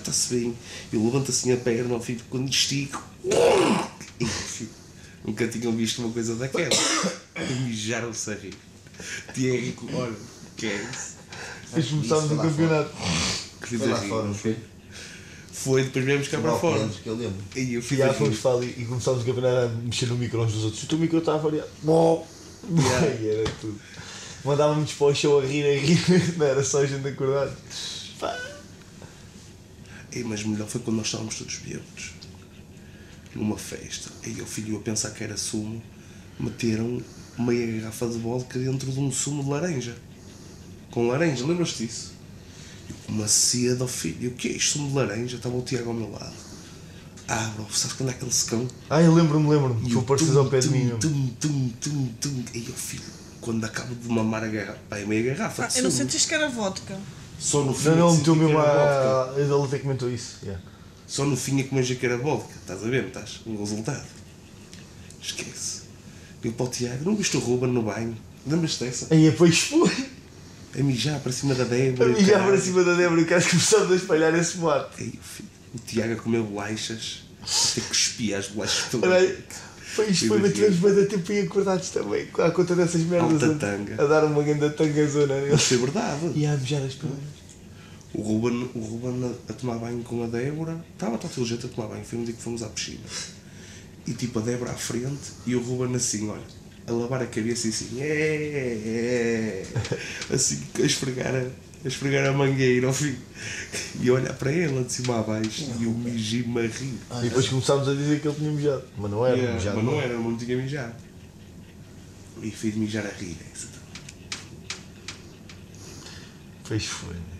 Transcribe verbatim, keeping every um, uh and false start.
está-se bem. Eu levanto assim a perna ao filho, quando estico. E, filho, nunca tinham visto uma coisa daquela. Mijaram-se a rir. Tiago, olha, que é isso? Depois começámos o campeonato. Que filho da rir, foi? Foi, depois viemos cá para fora. Que eu lembro. E eu E já fomos para ali e começámos o campeonato a mexer no micro uns dos outros. O teu micro está a variar. Bom! E era tudo. Mandávamos para o show a rir, a rir. Não era só a gente acordar. E, mas melhor foi quando nós estávamos todos bêbados. Numa festa. E o filho, a pensar que era sumo, meteram meia garrafa de vodka dentro de um sumo de laranja. Com laranja, lembras-te disso? Eu, uma sede ao filho. O que é isto? Sumo de laranja? Estava o Tiago ao meu lado. Ah, bro, sabes quando é aquele secão? Ah, eu lembro-me, lembro-me. E Tu o apareces ao pé de mim. tum, tum, tum, tum. E o filho, quando acabo de mamar a garrafa, pá, é meia garrafa. Ah, de eu não sumo. sentiste que era vodka. Só no fim. Não, não, é que meteu senti que mesmo era a. vodka. Ele até comentou isso. Yeah. Só no fim é que manja que era vodka. Estás a ver, não estás? Um resultado. Esquece. Eu para o Tiago, não viste o Ruben no banho? Lembras-te dessa? Aí depois foi. A mijar para cima da A Débora. mim já para cima da Débora e o gajo começou a espalhar esse boato. Aí, filho, o Tiago a comer bolachas. Até que cuspia as bolachas pelo Olha, foi isto, foi, mas tivemos bem de tempo aí acordados também, à conta dessas merdas. Alta a, tanga. a dar uma grande tangazona. Isso é verdade. E a mijar as pernas. O Ruben, o Ruben a, a tomar banho com a Débora. Estava todo aquele jeito a tomar banho. Foi um dia que fomos à piscina. E tipo a Débora à frente e o Ruben assim, olha, a lavar a cabeça e assim, é, é, assim, a esfregar a, a esfregar a mangueira ao fim. E olhar para ela de cima a baixo e o mijim-me a rir. E depois começámos a dizer que ele tinha mijado. Mas não era, Yeah, mijado. mas não era, não tinha mijado. E fez mijar a rir. Essa também. Pois foi.